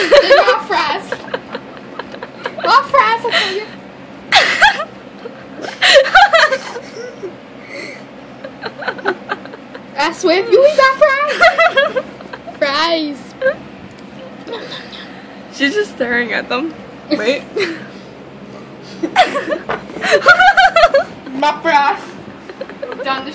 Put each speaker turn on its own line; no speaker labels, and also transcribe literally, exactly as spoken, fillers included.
They want fries. Want fries, I tell you. I swear, if you eat my fries. Fries.
She's just staring at them. Wait.
My fries. Down the